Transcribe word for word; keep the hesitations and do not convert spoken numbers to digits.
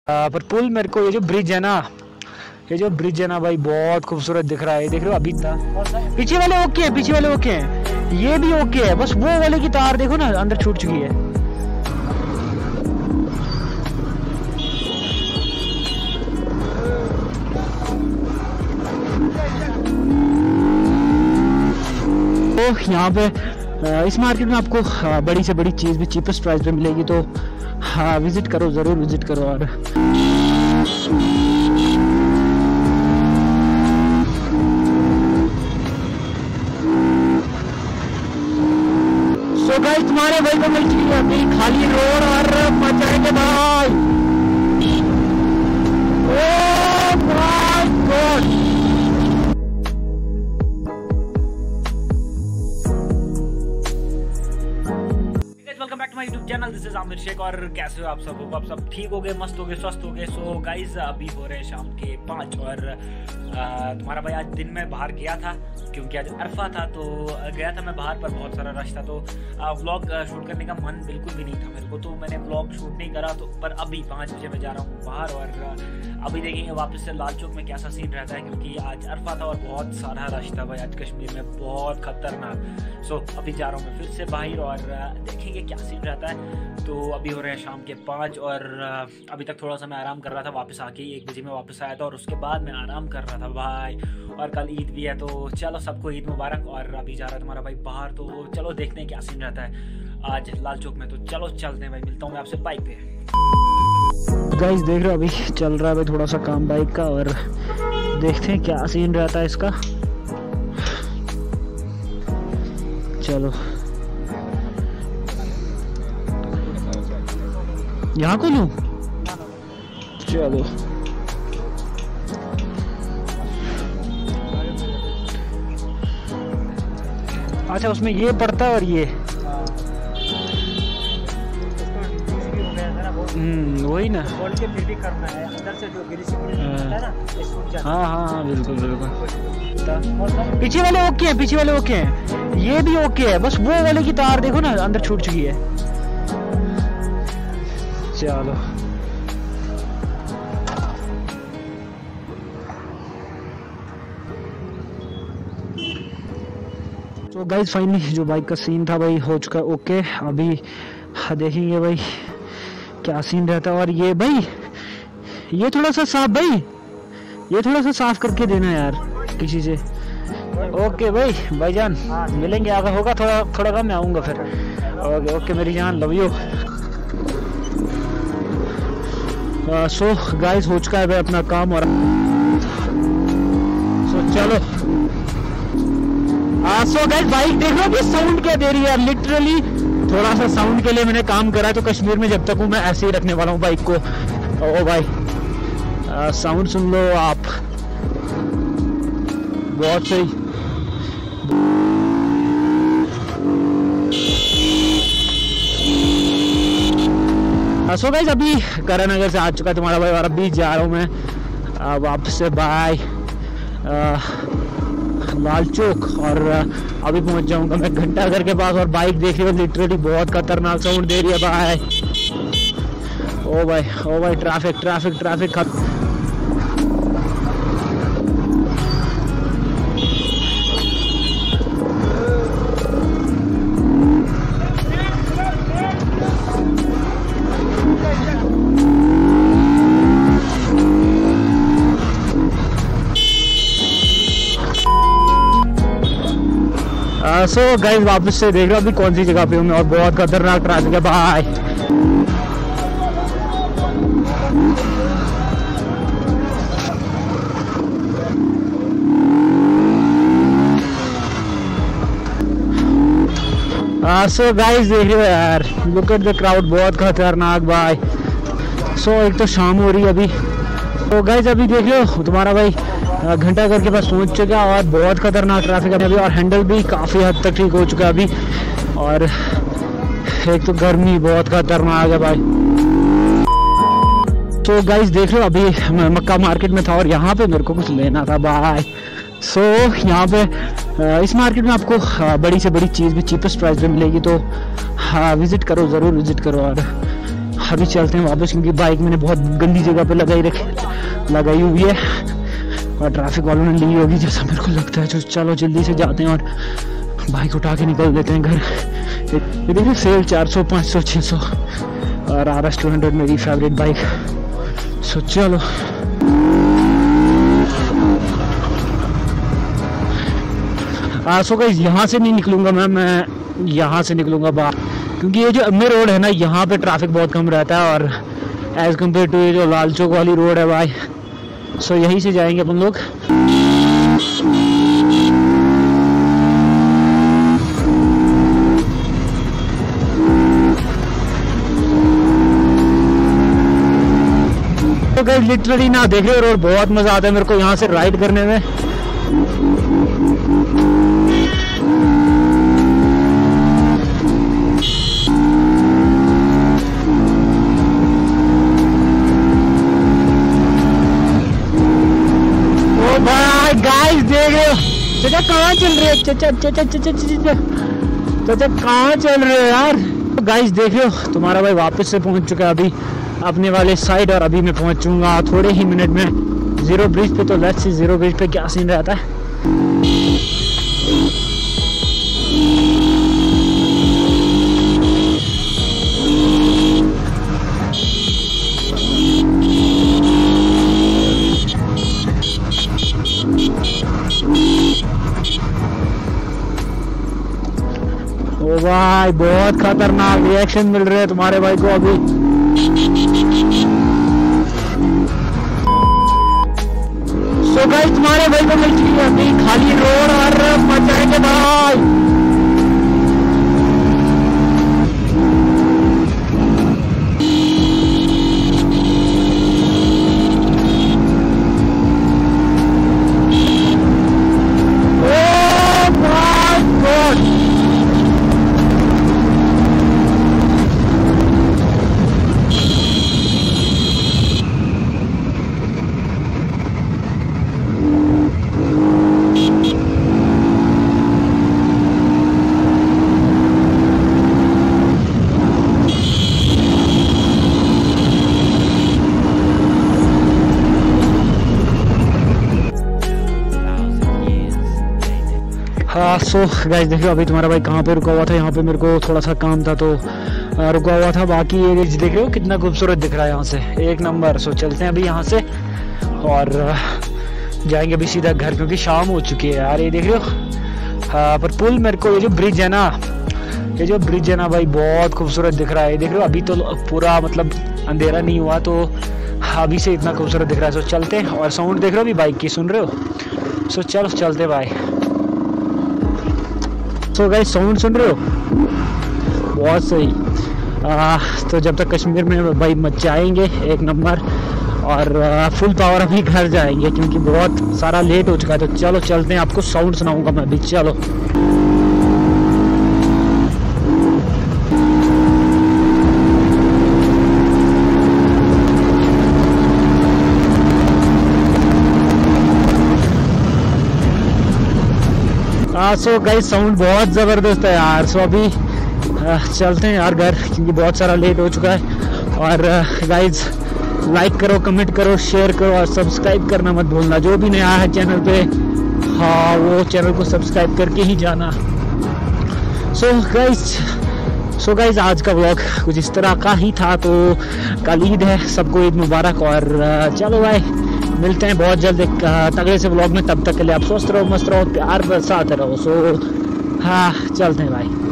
पर पुल मेरे को ये जो ब्रिज है ना, ये जो ब्रिज है ना भाई बहुत खूबसूरत दिख रहा है। देख रहे हो अभी तक पीछे वाले ओके है, पीछे वाले ओके हैं, ये भी ओके है, बस वो वाले की तार देखो ना अंदर छूट चुकी है। तो यहाँ पे इस मार्केट में आपको बड़ी से बड़ी चीज़ भी चीपेस्ट प्राइस पे मिलेगी, तो हाँ विजिट करो, ज़रूर विजिट करो। और सो गाइस तुम्हारे भाई को मिल चुकी है अभी खाली रोड और मचाएंगे भाई। Oh my god, YouTube channel, this is Aamir Shaikh. और कैसे हो आप सब? आप सब ठीक हो गए, मस्त हो गए, स्वस्थ हो गए। सो गाइज अभी हो रहे हैं शाम के पाँच और आ, तुम्हारा भाई आज दिन में बाहर गया था क्योंकि आज अरफा था, तो गया था मैं बाहर, पर बहुत सारा रश था, तो व्लॉग शूट करने का मन बिल्कुल भी नहीं था मेरे को, तो मैंने व्लॉग शूट नहीं करा। तो पर अभी पाँच बजे मैं जा रहा हूँ बाहर और अभी देखेंगे वापस से लाल चौक में कैसा सीन रहता है, क्योंकि आज अरफा था और बहुत सारा रश था भाई आज कश्मीर में, बहुत खतरनाक। सो अभी जा रहा हूँ मैं फिर से बाहर और देखेंगे क्या सीन रहता है। तो अभी हो रहे हैं शाम के पाँच और अभी तक थोड़ा सा मैं आराम कर रहा था, वापस आके एक बजे में वापस आया था और उसके बाद मैं आराम कर रहा था भाई। और कल ईद भी है, तो चलो सबको ईद मुबारक। और अभी जा रहा है तुम्हारा भाई बाहर, तो चलो देखते हैं क्या सीन रहता है आज लाल चौक में। तो चलो चलते हैं भाई, मिलता हूँ मैं आपसे बाइक पे। गाइस देख रहे हो अभी चल रहा है भाई थोड़ा सा काम बाइक का, और देखते हैं क्या सीन रहता है इसका। चलो यहाँ को लूं, चलो अच्छा उसमें ये पड़ता है और ये हम्म वही ना, बोल के फिर भी करना है अंदर से जो है ना। हाँ हाँ हाँ बिल्कुल बिल्कुल, पीछे वाले ओके हैं, पीछे वाले ओके हैं, ये भी ओके है, बस वो वाले की तार देखो ना अंदर छूट चुकी है। चलो तो गाइस फाइनली जो बाइक का सीन था भाई हो चुका ओके। अभी देखेंगे भाई क्या सीन रहता है। और ये भाई ये थोड़ा सा साफ भाई, ये थोड़ा सा साफ करके देना यार किसी से। ओके भाई भाईजान मिलेंगे, अगर होगा थोड़ा थोड़ा कम मैं आऊँगा फिर। ओके ओके मेरी जान, लव यू। सो गाइस हो चुका है भाई अपना काम और सो so, चलो सो गाइस बाइक देख लो कि साउंड क्या दे रही है, लिटरली थोड़ा सा साउंड के लिए मैंने काम करा, तो कश्मीर में जब तक हूँ मैं ऐसे ही रखने वाला हूँ बाइक को। ओ भाई आ, साउंड सुन लो आप, बहुत सही। सो so गाइस अभी करण नगर से आ चुका तुम्हारा भाई और अभी जा रहा हूँ मैं वापस से बाय लाल चौक और अभी पहुंच जाऊंगा मैं घंटा घर के पास। और बाइक देख रही हो लिटरली बहुत खतरनाक साउंड दे रही है बाय। ओ भाई ओ भाई ट्रैफिक ट्रैफिक ट्रैफिक खत सो so, गाइस वापस से देख रहे हो अभी कौन सी जगह पे हूँ मैं और बहुत खतरनाक ट्रैफिक है बाय। सो गाइस देख रहे हो यार, लुक एट द क्राउड, बहुत खतरनाक बाय। सो so, एक तो शाम हो रही है अभी, तो गाइस अभी देख रहे हो तुम्हारा भाई घंटा घर के पास पहुंच चुका और बहुत खतरनाक ट्रैफिक है अभी, और हैंडल भी काफ़ी हद तक ठीक हो चुका है अभी। और एक तो गर्मी बहुत खतरनाक है भाई। तो गाइस देख रहे हो अभी मैं मक्का मार्केट में था और यहाँ पे मेरे को कुछ लेना था बाय। सो so, यहाँ पे इस मार्केट में आपको बड़ी से बड़ी चीज़ भी चीपेस्ट प्राइस पे मिलेगी, तो हाँ विज़िट करो, ज़रूर विज़िट करो। और अभी चलते हैं वापस, क्योंकि बाइक मैंने बहुत गंदी जगह पे लगाई रखी लगाई हुई है और ट्रैफिक वालों ने ली होगी जैसा मेरे को लगता है। तो चलो जल्दी से जाते हैं और बाइक उठा के निकल देते हैं घर। ये देखिए सेल चार सौ पाँच सौ छः सौ और आर एस टू हंड्रेड मेरी फेवरेट बाइक। सो चलो सो गाइस यहाँ से नहीं निकलूंगा मैं मैं यहाँ से निकलूंगा बाहर, क्योंकि ये जो अम्मे रोड है ना यहाँ पे ट्रैफिक बहुत कम रहता है और एज कम्पेयर टू ये जो लाल चौक वाली रोड है भाई। सो यहीं से जाएंगे अपन लोग। तो गाइस लिटरली ना देख रहे हो रोड बहुत मजा आता है मेरे को यहाँ से राइड करने में। गाइस देख रहे हो चाचा कहाँ चल रहे हो, चाचा चाचा चाचा चाचा चाचा कहाँ चल रहे हो यार। गाइस देख रहे हो तुम्हारा भाई वापस से पहुंच चुका है अभी अपने वाले साइड, और अभी मैं पहुंचूंगा थोड़े ही मिनट में जीरो ब्रिज पे। तो लेट्स सी जीरो ब्रिज पे क्या सीन रहता है। ओ भाई बहुत खतरनाक रिएक्शन मिल रहे हैं तुम्हारे भाई को अभी। सो गाइस तुम्हारे भाई को मिल चुकी है अभी खाली रोड और मचाएंगे भाई। हाँ सो गाइस देखियो अभी तुम्हारा भाई कहाँ पे रुका हुआ था। यहाँ पे मेरे को थोड़ा सा काम था तो आ, रुका हुआ था। बाकी ये देख रहे हो कितना खूबसूरत दिख रहा है यहाँ से, एक नंबर। सो चलते हैं अभी यहाँ से और जाएंगे अभी सीधा घर, क्योंकि शाम हो चुकी है यार। ये देख रहे हो हाँ, पर पुल मेरे को ये जो ब्रिज है ना ये जो ब्रिज है ना भाई बहुत खूबसूरत दिख रहा है। देख रहे हो अभी तो पूरा मतलब अंधेरा नहीं हुआ तो अभी से इतना खूबसूरत दिख रहा है। सो चलते हैं। और साउंड देख रहे हो अभी बाइक की, सुन रहे हो। सो चलो चलते भाई। सो गाइस साउंड सुन रहे हो बहुत सही। आ, तो जब तक कश्मीर में भाई मचाएंगे एक नंबर और आ, फुल पावर अभी घर जाएंगे, क्योंकि बहुत सारा लेट हो चुका है। तो चलो चलते हैं, आपको साउंड सुनाऊंगा मैं भी। चलो सो गाइस साउंड बहुत ज़बरदस्त है यार। सो अभी आ, चलते हैं यार घर, क्योंकि बहुत सारा लेट हो चुका है। और गाइस लाइक करो, कमेंट करो, शेयर करो और सब्सक्राइब करना मत भूलना। जो भी नया है चैनल पे हाँ वो चैनल को सब्सक्राइब करके ही जाना। सो गाइस सो गाइस आज का व्लॉग कुछ इस तरह का ही था। तो कल ईद है, सबको ईद मुबारक। और चलो भाई मिलते हैं बहुत जल्द एक तगड़े से व्लॉग में। तब तक के लिए आप स्वस्थ रहो, मस्त रहो, प्यार बरसाते रहो। सो हाँ चलते हैं भाई।